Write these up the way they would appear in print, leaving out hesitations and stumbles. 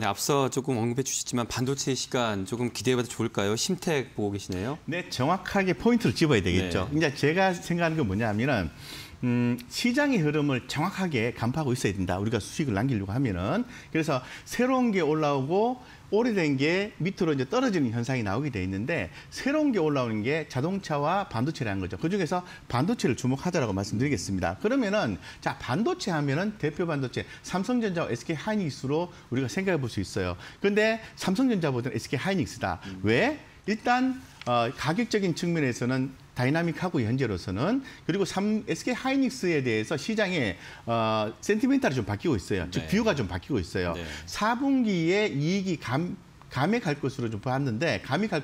앞서 조금 언급해 주셨지만 반도체 시간 조금 기대해봐도 좋을까요? 심택 보고 계시네요. 네, 정확하게 포인트를 집어야 되겠죠. 네. 이제 제가 생각하는 건 뭐냐면은 시장의 흐름을 정확하게 간파하고 있어야 된다. 우리가 수익을 남기려고 하면은. 그래서 새로운 게 올라오고 오래된 게 밑으로 이제 떨어지는 현상이 나오게 돼 있는데 새로운 게 올라오는 게 자동차와 반도체라는 거죠. 그중에서 반도체를 주목하자라고 말씀드리겠습니다. 그러면은 자, 반도체 하면은 대표 반도체 삼성전자와 SK 하이닉스로 우리가 생각해 볼 수 있어요. 그런데 삼성전자보다는 SK 하이닉스다. 왜? 일단 가격적인 측면에서는 다이나믹하고 현재로서는 그리고 SK 하이닉스에 대해서 시장의 센티멘탈이 좀 바뀌고 있어요. 즉 뷰가 좀 바뀌고 있어요. 4분기에 이익이 감에 갈 것으로 좀 봤는데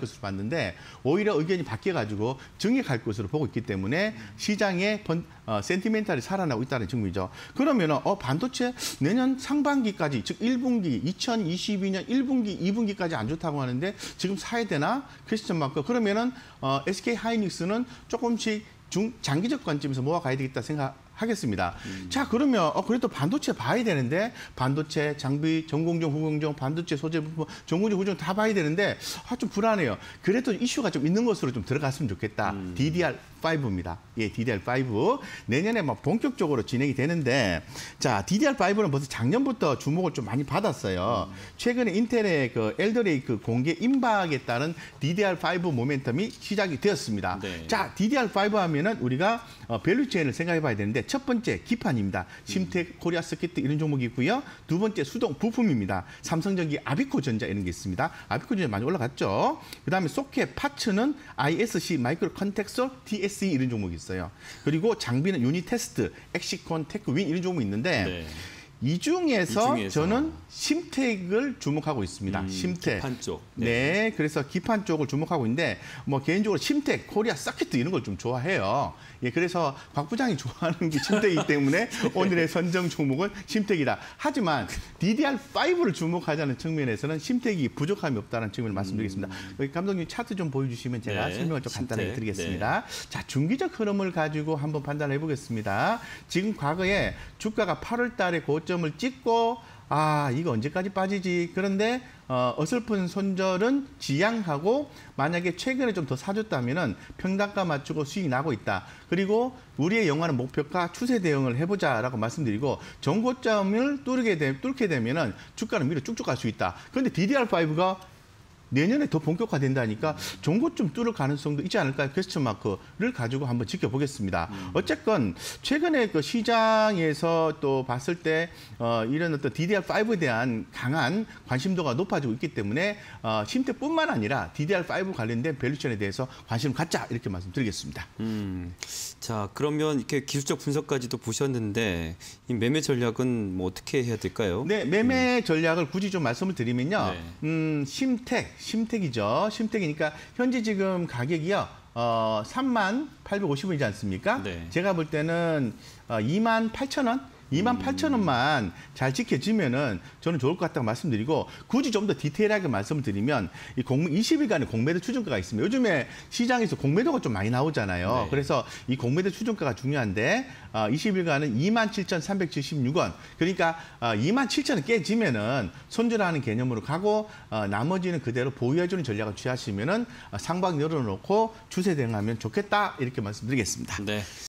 오히려 의견이 바뀌어가지고 증에 갈 것으로 보고 있기 때문에 시장의 센티멘탈이 살아나고 있다는 증거이죠. 그러면 반도체 내년 상반기까지 즉 1분기 2022년 1분기 2분기까지 안 좋다고 하는데 지금 사야 되나? 퀘스천 마크. 그러면은 SK 하이닉스는 조금씩 장기적 관점에서 모아가야 되겠다 생각하겠습니다. 자, 그러면 그래도 반도체 봐야 되는데 반도체, 장비, 전공정, 후공정, 반도체 소재 부품, 전공정, 후공정 다 봐야 되는데 좀 불안해요. 그래도 이슈가 좀 있는 것으로 좀 들어갔으면 좋겠다. DDR5입니다. 예, DDR5 내년에 막 본격적으로 진행이 되는데 자, DDR5는 벌써 작년부터 주목을 좀 많이 받았어요. 최근에 인텔의 그 엘더레이크 공개 임박에 따른 DDR5 모멘텀이 시작이 되었습니다. 네. 자, DDR5 하면은 우리가 밸류체인을 생각해 봐야 되는데 첫 번째 기판입니다. 심텍, 코리아 서킷 이런 종목이 있고요. 두 번째 수동 부품입니다. 삼성전기, 아비코전자 이런 게 있습니다. 아비코전자 많이 올라갔죠. 그다음에 소켓, 파츠는 ISC, 마이크로 컨텍서, TSE 이런 종목이 있어요. 그리고 장비는 유니테스트, 엑시콘, 테크윈 이런 종목이 있는데 이 중에서 저는 심텍을 주목하고 있습니다. 심텍. 기판 쪽. 네, 그래서 기판 쪽을 주목하고 있는데 뭐 개인적으로 심텍, 코리아 서킷 이런 걸 좀 좋아해요. 예, 그래서 박 부장이 좋아하는 게 심텍이기 때문에 오늘의 선정 종목은 심텍이다. 하지만 DDR5를 주목하자는 측면에서는 심텍이 부족함이 없다는 측면을 말씀드리겠습니다. 여기 감독님 차트 좀 보여주시면 제가 설명을 좀 간단하게 드리겠습니다. 자, 중기적 흐름을 가지고 한번 판단해 보겠습니다. 지금 과거에 주가가 8월 달에 고점을 찍고 이거 언제까지 빠지지? 그런데 어설픈 손절은 지양하고 만약에 최근에 좀 더 사줬다면은 평단가 맞추고 수익이 나고 있다. 그리고 우리의 영화는 목표가 추세 대응을 해보자라고 말씀드리고 정고점을 뚫게 되면은 주가는 위로 쭉쭉 갈 수 있다. 그런데 DDR5가 내년에 더 본격화된다니까 종고점 뚫을 가능성도 있지 않을까요? 퀘스천 마크를 가지고 한번 지켜보겠습니다. 어쨌건 최근에 그 시장에서 또 봤을 때 이런 어떤 DDR5에 대한 강한 관심도가 높아지고 있기 때문에 심텍뿐만 아니라 DDR5 관련된 밸류체인에 대해서 관심을 갖자 이렇게 말씀드리겠습니다. 자, 그러면 이렇게 기술적 분석까지도 보셨는데 이 매매 전략은 뭐 어떻게 해야 될까요? 네, 매매 전략을 굳이 좀 말씀을 드리면요. 심텍이죠. 심텍이니까 현재 지금 가격이요. 3850원이지 않습니까? 네. 제가 볼 때는 28,000원? 28,000원만 잘 지켜지면은 저는 좋을 것 같다고 말씀드리고 굳이 좀 더 디테일하게 말씀을 드리면 이 20일간의 공매도 추정가가 있습니다. 요즘에 시장에서 공매도가 좀 많이 나오잖아요. 네. 그래서 이 공매도 추정가가 중요한데 20일간은 27,376원. 그러니까 27,000원 깨지면은 손절하는 개념으로 가고 나머지는 그대로 보유해주는 전략을 취하시면은 상방 열어놓고 추세 대응하면 좋겠다 이렇게 말씀드리겠습니다. 네.